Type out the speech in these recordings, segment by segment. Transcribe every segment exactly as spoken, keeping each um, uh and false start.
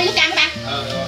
nước cam các bạn. Ờ, rồi.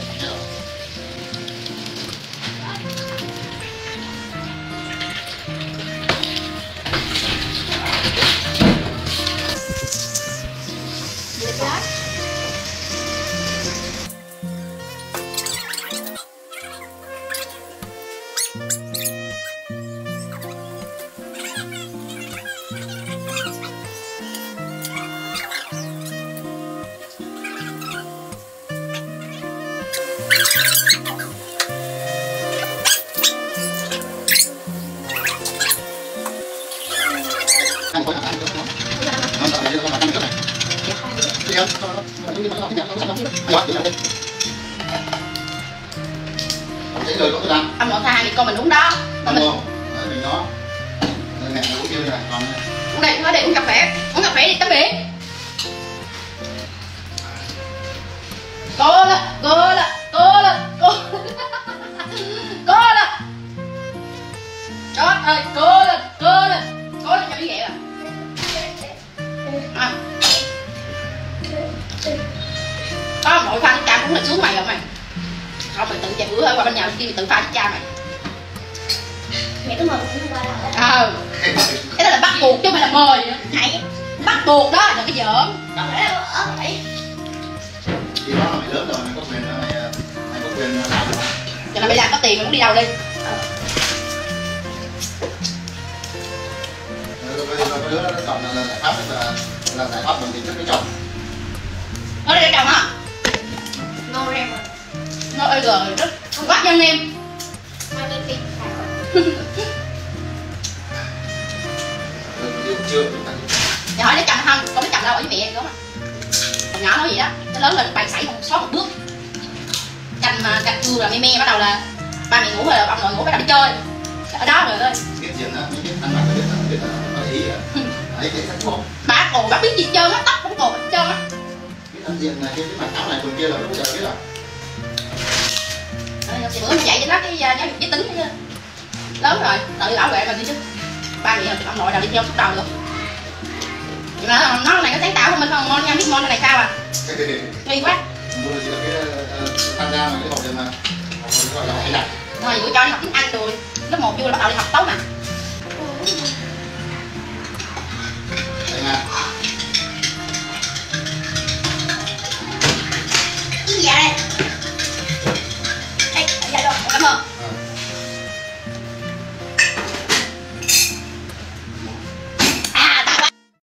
Ông nội tha thì con mình uống đó. Không luôn. Mình nó. Mẹ uống chưa này, còn uống đây, uống đây uống cà phê, uống cà phê đi tắm biển. Cô lên, cô lên, cô lên, cô cô lên. Trời ơi, cô lên, cô lên, cô lên cho đi ghẹ à. À. Có nội pha nước cam cũng là xuống mày rồi mày. Không mình tự chạy bữa qua bên nhà bên kia tự pha nước cha mày. Mẹ cứ mời cũng qua đâu. Ờ. Cái đó là bắt buộc chứ không phải là mời. Hay. Bắt buộc đó, đừng có giỡn. Không phải đâu, ở vậy. khi đó là mày lớn rồi, mày có quyền mày mày có quyền làm rồi. Cho nên bây giờ có tiền mày muốn đi đâu đi. Cái đứa nó chọn là giải pháp là là giải pháp bằng tính chất cái chồng. Ở đây để chồng hả? Ngon em rồi. Nó ơi rồi, rất quá nhân em. Ngon em đi. Yêu chưa? Giờ hỏi lấy chồng không? Con lấy chồng đâu ở với mẹ em đúng không? Còn nhỏ nói gì đó, nó lớn lên bay sảy một xót một bước. Canh mà canh cưa là me me bắt đầu là ba mẹ ngủ rồi, ông nội ngủ bắt đầu đi chơi. Ở đó rồi ơi. Biết gì nữa, biết ăn mặc biết là biết là có ý à. Đấy cái sắc không. Bà cổ bà biết gì trơn á, tóc cũng cổ hết trơn á. Biết ăn diện này cái cái mặt áo này quần kia là lúc giờ biết rồi. Thì bữa mình dạy cho nó cái giáo dục giới tính chứ. Lớn rồi, tự bảo vệ mình đi chứ. Ba mẹ ông nội nào đi theo suốt đầu được. Nhưng mà nó này nó sáng tạo của mình không ngon nha, biết ngon này sao à. Nghi quá. Mua là chỉ là cái tham gia mà cái hộp mà gọi là hay đặt. Rồi bữa cho đi học tiếng Anh rồi. Lớp một vô là bắt đầu đi học tấu mà. Đây nha.